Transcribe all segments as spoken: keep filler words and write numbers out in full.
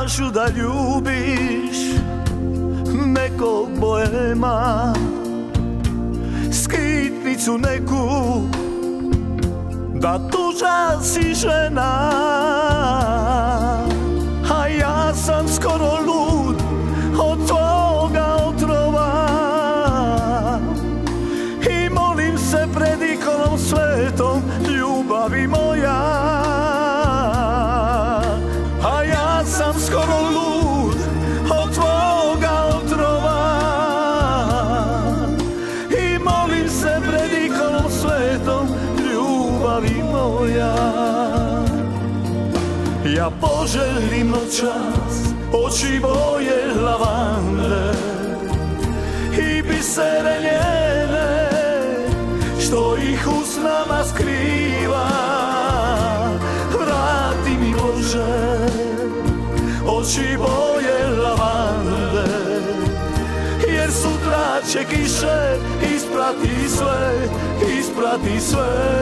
kažu da ljubiš nekog boema, skitnicu neku, da tuža si žena. A ja sam skoro lud od tvoga otrova i molim se pred ikonom svetom, ljubavi moja. A ja sam skoro lud od tvoga otrova i molim se pred ikonom svetom, ljubavi moja. Ja poželim noćas oči boje lavande i bisere njene, što ih usnama skriva. Vrati mi Bože oči boje lavande, jer sutra će kiše isprati sve, isprati sve.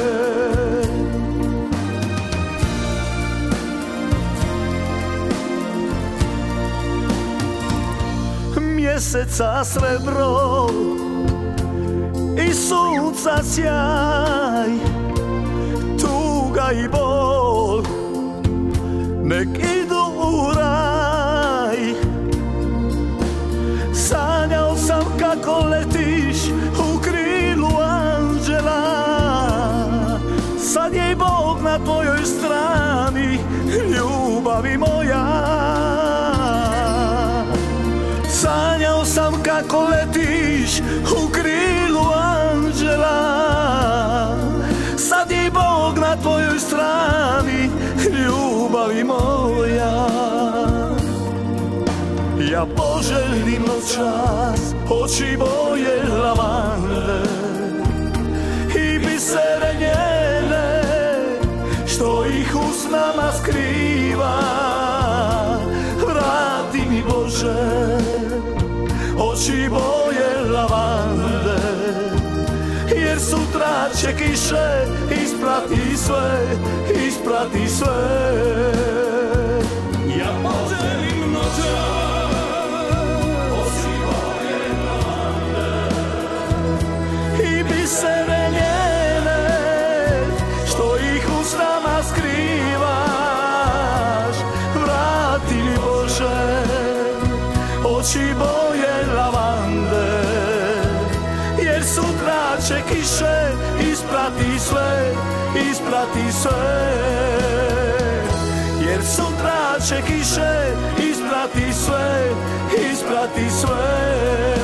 Mjeseca srebro i sunca sjaj, tuga i bol nek idu u raj. Sanjao sam kako letiš u krilu anđela, sad je i Bog na tvojoj strani, ljubavi moja. Sanjao sam kako letiš u krilu anđela, sad je i Bog na tvojoj strani, ljubavi moja. Ja poželim noćas oči boje lavande i bisere njene, što ih usnama skriva. Vrati mi Bože oči boje lavande, jer sutra će kiše isprati sve, isprati sve. Ja poželim noćas oči boje lavande i bisere njene, što ih usnama skrivaš. Vrati mi Bože oči boje lavande, jer sutra će kiše isprati sve, isprati sve. Jer sutra će kiše isprati sve, isprati sve.